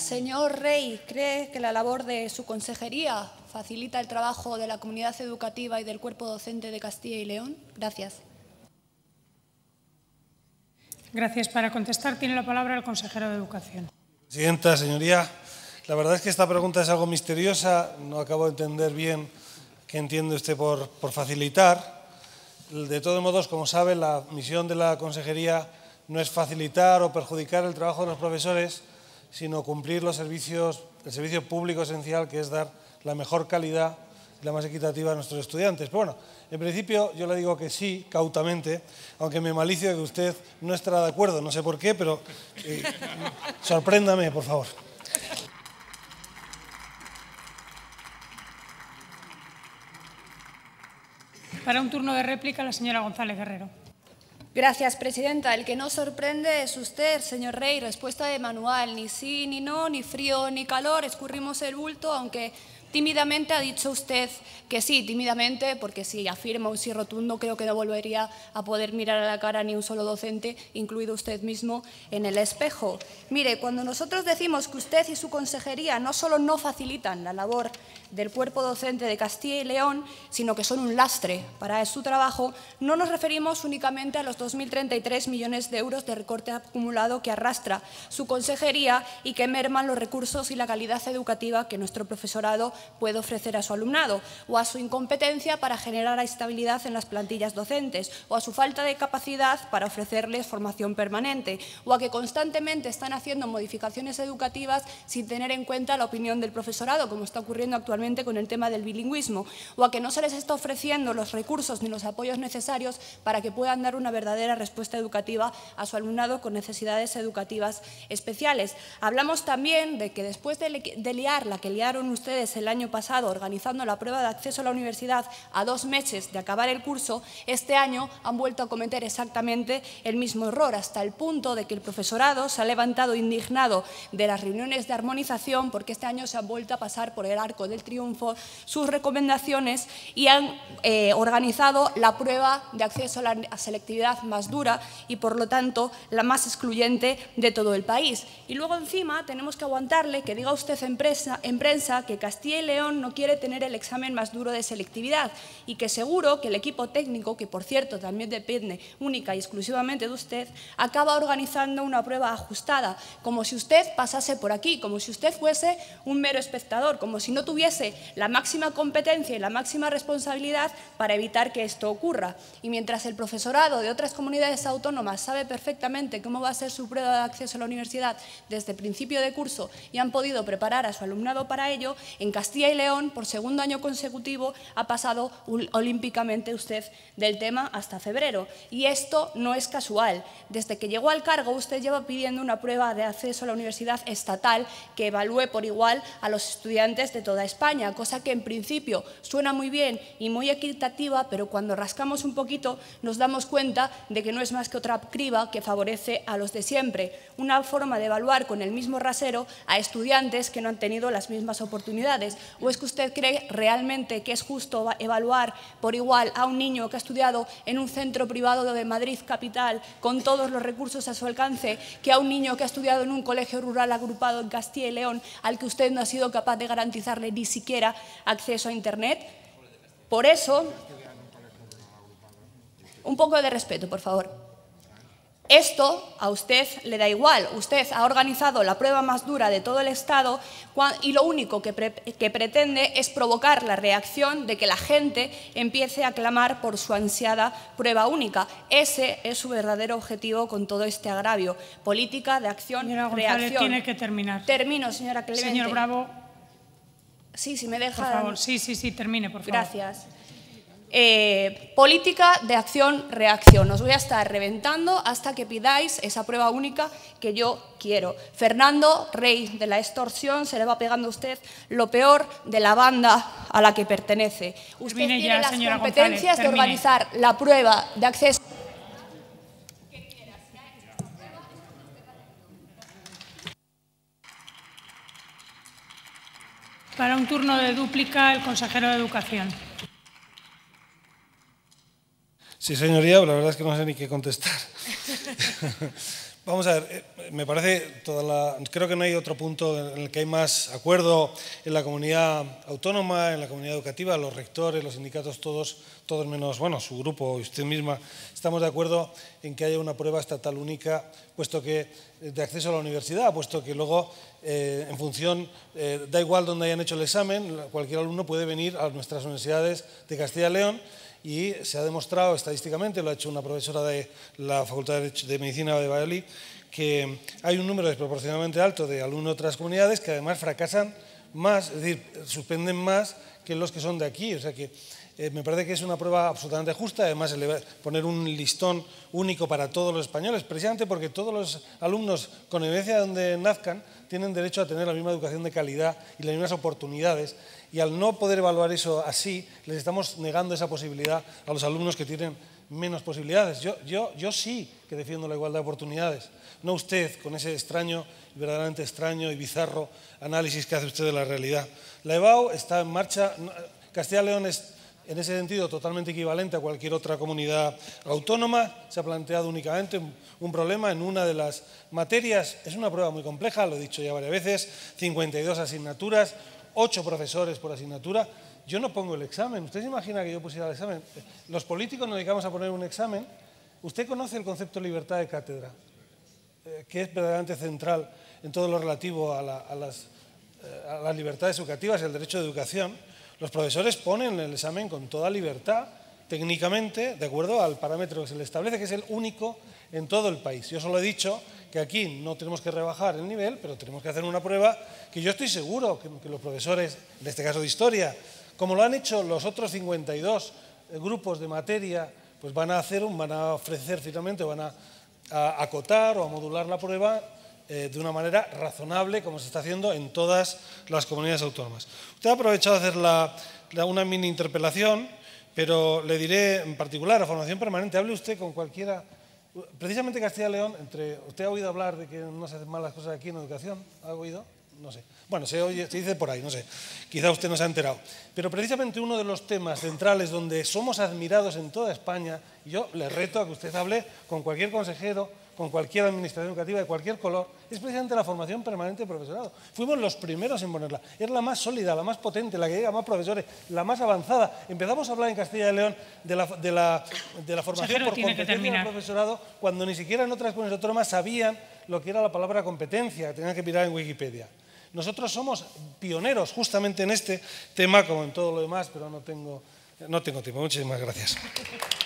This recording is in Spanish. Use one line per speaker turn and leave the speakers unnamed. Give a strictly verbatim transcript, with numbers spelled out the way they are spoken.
Señor Rey, ¿cree que la labor de su consejería facilita el trabajo de la comunidad educativa y del cuerpo docente de Castilla y León? Gracias.
Gracias. Para contestar tiene la palabra el consejero de Educación.
Presidenta, señoría, la verdad es que esta pregunta es algo misteriosa. No acabo de entender bien qué entiende usted por, por facilitar. De todos modos, como sabe, la misión de la consejería no es facilitar o perjudicar el trabajo de los profesores, sino cumplir los servicios, el servicio público esencial, que es dar la mejor calidad y la más equitativa a nuestros estudiantes. Pero bueno, en principio yo le digo que sí, cautamente, aunque me malicio que usted no estará de acuerdo, no sé por qué, pero eh, sorpréndame, por favor.
Para un turno de réplica, la señora González Guerrero.
Gracias, presidenta. El que no sorprende es usted, señor Rey. Respuesta de manual. Ni sí, ni no, ni frío, ni calor. Escurrimos el bulto, aunque tímidamente ha dicho usted que sí, tímidamente, porque si afirma un sí rotundo, creo que no volvería a poder mirar a la cara ni un solo docente, incluido usted mismo, en el espejo. Mire, cuando nosotros decimos que usted y su consejería no solo no facilitan la labor del cuerpo docente de Castilla y León, sino que son un lastre para su trabajo, no nos referimos únicamente a los dos mil treinta y tres millones de euros de recorte acumulado que arrastra su consejería y que merman los recursos y la calidad educativa que nuestro profesorado puede ofrecer a su alumnado, o a su incompetencia para generar estabilidad en las plantillas docentes, o a su falta de capacidad para ofrecerles formación permanente, o a que constantemente están haciendo modificaciones educativas sin tener en cuenta la opinión del profesorado, como está ocurriendo actualmente con el tema del bilingüismo, o a que no se les está ofreciendo los recursos ni los apoyos necesarios para que puedan dar una verdadera respuesta educativa a su alumnado con necesidades educativas especiales. Hablamos también de que después de, de liar la que liaron ustedes el año pasado organizando la prueba de acceso a la universidad a dos meses de acabar el curso, este año han vuelto a cometer exactamente el mismo error, hasta el punto de que el profesorado se ha levantado indignado de las reuniones de armonización porque este año se han vuelto a pasar por el arco del triunfo sus recomendaciones y han eh, organizado la prueba de acceso a la selectividad más dura y, por lo tanto, la más excluyente de todo el país. Y luego, encima, tenemos que aguantarle que diga usted en prensa, en prensa que Castilla y León no quiere tener el examen más duro de selectividad y que seguro que el equipo técnico, que por cierto también depende única y exclusivamente de usted, acaba organizando una prueba ajustada, como si usted pasase por aquí, como si usted fuese un mero espectador, como si no tuviese la máxima competencia y la máxima responsabilidad para evitar que esto ocurra. Y mientras el profesorado de otras comunidades autónomas sabe perfectamente cómo va a ser su prueba de acceso a la universidad desde el principio de curso y han podido preparar a su alumnado para ello, en Castilla y León, por segundo año consecutivo, ha pasado olímpicamente usted del tema hasta febrero. Y esto no es casual. Desde que llegó al cargo, usted lleva pidiendo una prueba de acceso a la universidad estatal que evalúe por igual a los estudiantes de toda España, cosa que en principio suena muy bien y muy equitativa, pero cuando rascamos un poquito nos damos cuenta de que no es más que otra criba que favorece a los de siempre, una forma de evaluar con el mismo rasero a estudiantes que no han tenido las mismas oportunidades. ¿O es que usted cree realmente que es justo evaluar por igual a un niño que ha estudiado en un centro privado de Madrid capital con todos los recursos a su alcance que a un niño que ha estudiado en un colegio rural agrupado en Castilla y León al que usted no ha sido capaz de garantizarle ni siquiera acceso a Internet? Por eso, un poco de respeto, por favor. Esto a usted le da igual. Usted ha organizado la prueba más dura de todo el Estado y lo único que, pre que pretende es provocar la reacción de que la gente empiece a clamar por su ansiada prueba única. Ese es su verdadero objetivo con todo este agravio. Política de acción,
señora González,
reacción.
tiene que terminar.
Termino, señora Clemente.
Señor Bravo.
Sí, si me deja.
Por favor, sí, sí, sí, termine, por favor.
Gracias. Eh, política de acción-reacción. Os voy a estar reventando hasta que pidáis esa prueba única que yo quiero. Fernando, rey de la extorsión, se le va pegando a usted lo peor de la banda a la que pertenece. Usted
Termine
tiene
ya,
las
señora
competencias
González,
de organizar la prueba de acceso.
Para un turno de dúplica, el consejero de Educación.
Sí, señoría, la verdad es que no sé ni qué contestar. Vamos a ver, me parece, toda la, creo que no hay otro punto en el que hay más acuerdo en la comunidad autónoma, en la comunidad educativa, los rectores, los sindicatos, todos, todos menos, bueno, su grupo y usted misma, estamos de acuerdo en que haya una prueba estatal única, puesto que de acceso a la universidad, puesto que luego, eh, en función, eh, da igual donde hayan hecho el examen, cualquier alumno puede venir a nuestras universidades de Castilla y León. Y se ha demostrado estadísticamente, lo ha hecho una profesora de la Facultad de Medicina de Valladolid, que hay un número desproporcionadamente alto de alumnos de otras comunidades que además fracasan más, es decir, suspenden más que los que son de aquí. O sea que eh, me parece que es una prueba absolutamente justa, además poner un listón único para todos los españoles, precisamente porque todos los alumnos, con independencia de donde nazcan, tienen derecho a tener la misma educación de calidad y las mismas oportunidades. Y al no poder evaluar eso así, les estamos negando esa posibilidad a los alumnos que tienen menos posibilidades. Yo, yo, yo sí que defiendo la igualdad de oportunidades, no usted con ese extraño, verdaderamente extraño y bizarro análisis que hace usted de la realidad. La EBAU está en marcha. Castilla y León es, en ese sentido, totalmente equivalente a cualquier otra comunidad autónoma. Se ha planteado únicamente un, un problema en una de las materias. Es una prueba muy compleja, lo he dicho ya varias veces, cincuenta y dos asignaturas, ocho profesores por asignatura. Yo no pongo el examen. ¿Usted se imagina que yo pusiera el examen? Los políticos nos dedicamos a poner un examen. ¿Usted conoce el concepto de libertad de cátedra? Eh, que es verdaderamente central en todo lo relativo a, la, a, las, eh, a las libertades educativas y el derecho de educación. Los profesores ponen el examen con toda libertad, técnicamente, de acuerdo al parámetro que se le establece, que es el único en todo el país. Yo solo he dicho que aquí no tenemos que rebajar el nivel, pero tenemos que hacer una prueba que yo estoy seguro que, que los profesores, en este caso de historia, como lo han hecho los otros cincuenta y dos grupos de materia, pues van a hacer, un, van a ofrecer finalmente, van a, a acotar o a modular la prueba eh, de una manera razonable, como se está haciendo en todas las comunidades autónomas. Usted ha aprovechado de hacer la, la, una mini interpelación, pero le diré en particular, a formación permanente, hable usted con cualquiera. Precisamente Castilla y León, entre, ¿usted ha oído hablar de que no se hacen mal las cosas aquí en educación? ¿Ha oído? No sé. Bueno, se, oye, se dice por ahí, no sé. Quizá usted no se ha enterado. Pero precisamente uno de los temas centrales donde somos admirados en toda España, y yo le reto a que usted hable con cualquier consejero, con cualquier administración educativa de cualquier color, es precisamente la formación permanente de profesorado. Fuimos los primeros en ponerla. Es la más sólida, la más potente, la que llega a más profesores, la más avanzada. Empezamos a hablar en Castilla y León de la, de la, de la formación por competencia del profesorado cuando ni siquiera en otras comunidades autónomas sabían lo que era la palabra competencia, tenían que mirar en Wikipedia. Nosotros somos pioneros justamente en este tema, como en todo lo demás, pero no tengo, no tengo tiempo. Muchísimas gracias.